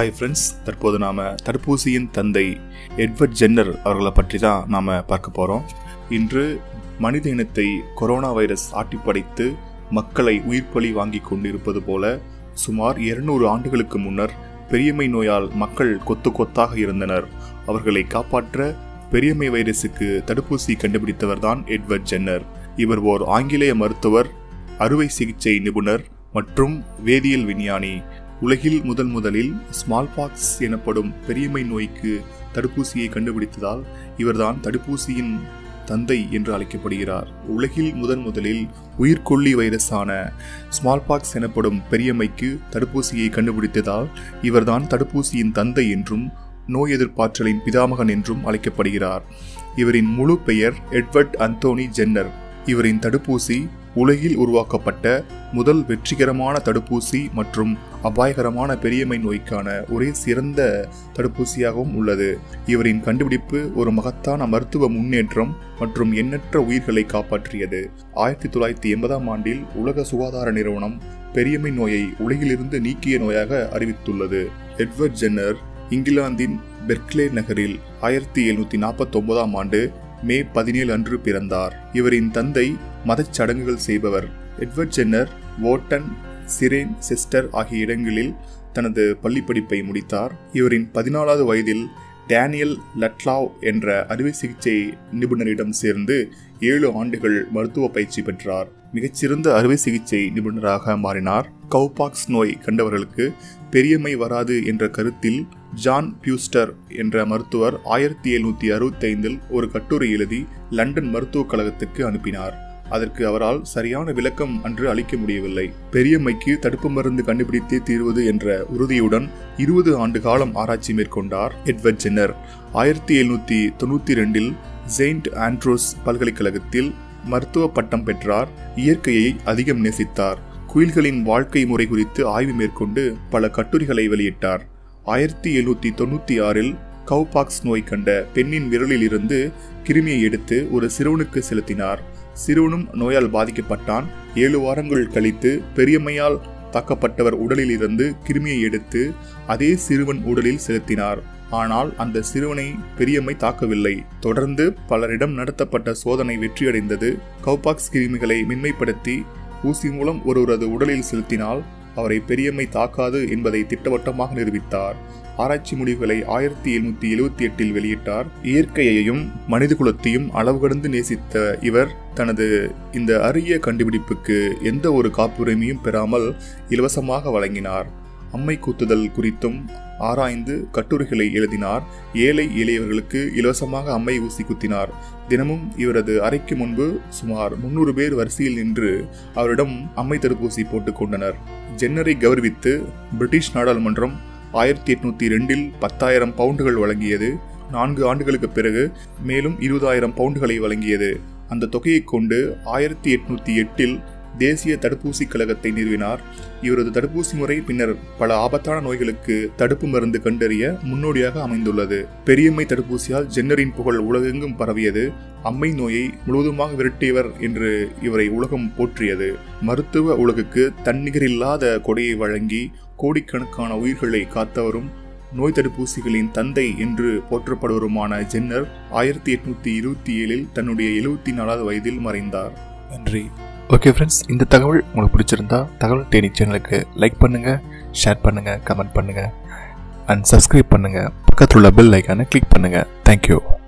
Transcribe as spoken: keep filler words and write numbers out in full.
Hi friends, தற்போது நாம் தடுப்பூசியின் தந்தை எட்வர்ட் ஜென்னர் அவர்களை பற்றி தான் நாம் பார்க்க போகிறோம். இன்று மனித இனத்தை கொரோனா வைரஸ் ஆட்டிப்படைத்து மக்களை உயிர்ப்பலி வாங்கி கொண்டிருப்பது போல சுமார் இருநூறு ஆண்டுகளுக்கு முன்னர் பெரியம்மை நோயால் மக்கள் கொத்து கொத்தாக இருந்தனர். அவர்களை காப்பாற்ற பெரியம்மை வைரஸுக்கு தடுப்பூசி கண்டுபிடித்தவர் தான் எட்வர்ட் ஜென்னர். இவர் ஓர் ஆங்கிலேய மருத்துவர், அறுவை சிகிச்சை நிபுணர் மற்றும் வேதியியல் விஞ்ஞானி. உலகில் முதல் முதலில் ஸ்மால் பாக்ஸ் எனப்படும் பெரியம்மை நோய்க்கு தடுப்பூசியை கண்டுபிடித்ததால் இவர்தான் தடுப்பூசியின் தந்தை என்று அழைக்கப்படுகிறார். உலகில் முதன் முதலில் உயிர்கொல்லி வைரஸான ஸ்மால் பாக்ஸ் எனப்படும் பெரியம்மைக்கு தடுப்பூசியை கண்டுபிடித்ததால் இவர்தான் தடுப்பூசியின் தந்தை என்றும் நோய் எதிர்ப்பாற்றலின் பிதாமகன் என்றும் அழைக்கப்படுகிறார். இவரின் முழு பெயர் எட்வர்ட் அந்தோனி ஜென்னர். இவரின் தடுப்பூசி உலகில் உருவாக்கப்பட்ட முதல் வெற்றிகரமான தடுப்பூசி மற்றும் அபாயகரமான பெரியம்மை நோய்க்கான ஒரே சிறந்த தடுப்பூசியாகவும் உள்ளது. இவரின் கண்டுபிடிப்பு ஒரு மகத்தான மருத்துவ முன்னேற்றம் மற்றும் எண்ணற்ற உயிர்களை காப்பாற்றியது. ஆயிரத்தி தொள்ளாயிரத்தி எண்பதாம் ஆண்டில் உலக சுகாதார நிறுவனம் பெரியம்மை நோயை உலகிலிருந்து நீக்கிய நோயாக அறிவித்துள்ளது. எட்வர்ட் ஜென்னர் இங்கிலாந்தின் பெர்க்லே நகரில் ஆயிரத்தி எழுநூத்தி நாற்பத்தி ஒன்பதாம் ஆண்டு மே பதினேழு அன்று பிறந்தார். இவரின் தந்தை மதச் சடங்குகள் செய்பவர். Edward Jenner Wotton, Cirencester ஆகிய இடங்களில் தனது பள்ளி படிப்பை முடித்தார். இவரின் பதினாலாவது வயதில் டேனியல் லட்லாவ் என்ற அறுவை சிகிச்சை நிபுணரிடம் சேர்ந்து ஏழு ஆண்டுகள் மருத்துவ பயிற்சி பெற்றார். மிகச்சிறந்த அறுவை சிகிச்சை நிபுணராக மாறினார். கவுபாக்ஸ் நோய் கண்டவர்களுக்கு பெரியம்மை வராது என்ற கருத்தில் ஜான் பியூஸ்டர் என்ற மருத்துவர் ஆயிரத்தி எழுநூத்தி அறுபத்தி ஐந்தில் ஒரு கட்டுரை எழுதி லண்டன் மருத்துவக் கழகத்துக்கு அனுப்பினார். அதற்கு அவரால் சரியான விளக்கம் அன்று அளிக்க முடியவில்லை. பெரியம்மைக்கு தடுப்பு மருந்து கண்டுபிடித்தே தீர்வது என்ற உறுதியுடன் இருபது ஆண்டு காலம் ஆராய்ச்சி மேற்கொண்டார் எட்வர்ட் ஜென்னர். ஆயிரத்தி எழுநூத்தி தொண்ணூத்தி ரெண்டில் செயின்ட் ஆண்ட்ரூஸ் பல்கலைக்கழகத்தில் மருத்துவ பட்டம் பெற்றார். இயற்கையை அதிகம் நேசித்தார். குயில்களின் வாழ்க்கை முறை குறித்து ஆய்வு மேற்கொண்டு பல கட்டுரைகளை வெளியிட்டார். ஆயிரத்தி எழுநூத்தி தொண்ணூத்தி ஆறில் கவுபாக்ஸ் நோய் கண்ட பெண்ணின் விரலில் இருந்து கிருமியை எடுத்து ஒரு சிறுவனுக்கு செலுத்தினார். சிறுவனும் நோயால் பாதிக்கப்பட்டான். ஏழு வாரங்கள் கழித்து பெரியம்மையால் தாக்கப்பட்டவர் உடலில் இருந்து கிருமியை எடுத்து அதே சிறுவன் உடலில் செலுத்தினார். ஆனால் அந்த சிறுவனை பெரியம்மை தாக்கவில்லை. தொடர்ந்து பலரிடம் நடத்தப்பட்ட சோதனை வெற்றியடைந்தது. கவுபாக்ஸ் கிருமிகளை மென்மைப்படுத்தி ஊசி மூலம் ஒருவரது உடலில் செலுத்தினால் அவரை பெரியம்மை தாக்காது என்பதை திட்டவட்டமாக நிரூபித்தார். ஆராய்ச்சி முடிவுகளை ஆயிரத்தி எழுநூத்தி எழுபத்தி எட்டில் வெளியிட்டார். இயற்கையையும் மனித குலத்தையும் அளவு கடந்து நேசித்த இவர் தனது இந்த அரிய கண்டுபிடிப்புக்கு எந்த ஒரு காப்புரிமையும் பெறாமல் இலவசமாக வழங்கினார். அம்மை குத்துதல் குறித்தும் ஆராய்ந்து கட்டுரைகளை எழுதினார். ஏழை எளியவர்களுக்கு இலவசமாக அம்மை ஊசி குத்தினார். தினமும் இவரது அறைக்கு முன்பு சுமார் முன்னூறு பேர் வரிசையில் நின்று அவரிடம் அம்மை தடுப்பூசி போட்டுக் கொண்டனர். ஜென்னரை கௌரவித்து பிரிட்டிஷ் நாடாளுமன்றம் ஆயிரத்தி எட்நூத்தி ரெண்டில் பத்தாயிரம் பவுண்டுகள் வழங்கியது. நான்கு ஆண்டுகளுக்கு பிறகு மேலும் இருபதாயிரம் பவுண்டுகளை வழங்கியது. அந்த தொகையை கொண்டு ஆயிரத்தி எட்நூத்தி எட்டில் தேசிய தடுப்பூசி கழகத்தை நிறுவினார். இவரது தடுப்பூசி முறை பின்னர் பல ஆபத்தான நோய்களுக்கு தடுப்பு மருந்து கண்டறிய முன்னோடியாக அமைந்துள்ளது. பெரியம்மை தடுப்பூசியால் ஜென்னரின் புகழ் உலகெங்கும் பரவியது. அம்மை நோயை முழுவதுமாக விரட்டியவர் என்று இவரை உலகம் போற்றியது. மருத்துவ உலகுக்கு தன்னிகரில்லாத கொடையை வழங்கி கோடிக்கணக்கான உயிர்களை காத்தவரும் நோய் தடுப்பூசிகளின் தந்தை என்று போற்றப்படுவருமான ஜென்னர் ஆயிரத்தி எட்நூத்தி இருபத்தி ஏழில் தன்னுடைய எழுபத்தி நாலாவது வயதில் மறைந்தார். நன்றி. ஓகே ஃப்ரெண்ட்ஸ், இந்த தகவல் உங்களுக்கு பிடிச்சிருந்தா தகவல் தேடி சேனலுக்கு லைக் பண்ணுங்கள், ஷேர் பண்ணுங்கள், கமெண்ட் பண்ணுங்கள் அண்ட் சப்ஸ்கிரைப் பண்ணுங்கள். பக்கத்தில் உள்ள பெல் ஐக்கானை கிளிக் பண்ணுங்கள். தேங்க்யூ.